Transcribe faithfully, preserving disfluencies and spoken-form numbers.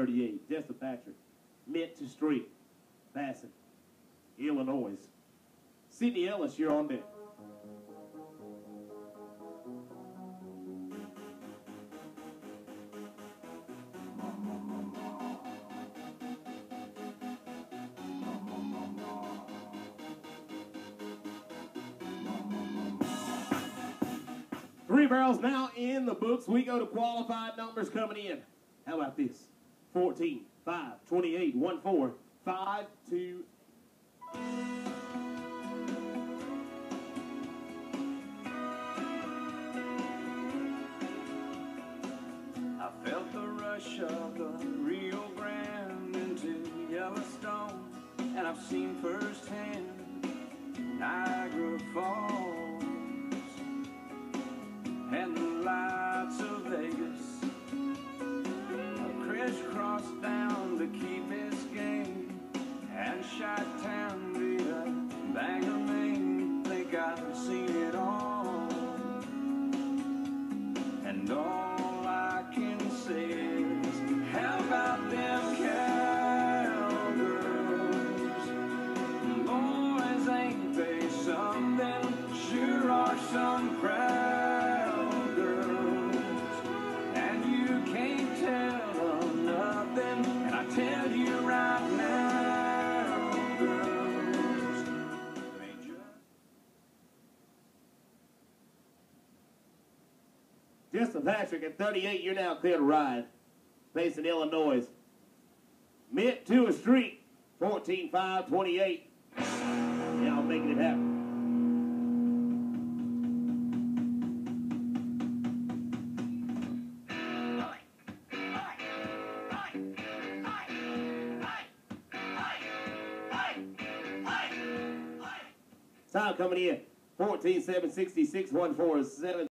thirty-eight. Jessa Patrick, Mint to Street, Bassett, Illinois. Sydney Ellis, you're on deck. Three barrels now in the books. We go to qualified numbers coming in. How about this? fourteen, five, twenty-eight, one, four, five, two. I felt the rush of the Rio Grande into Yellowstone, and I've seen firsthand Niagara Falls and the lights of Vegas. I crisscrossed down to Key Biscayne and Chi-Town via Bangor, Maine. Think I've seen it all, and all I can say is, how about them cowgirls? Boys, ain't they something? Sure are some proud girls, and you can't tell them nothing. And I tell you right now, girls, ain't you? Jessa Patrick at thirty-eight, you're now clear to ride. Facing Illinois. Mint to a street, fourteen, five, twenty-eight. Now making it happen. Time coming in, fourteen, seven, sixty-six, one, four, seven.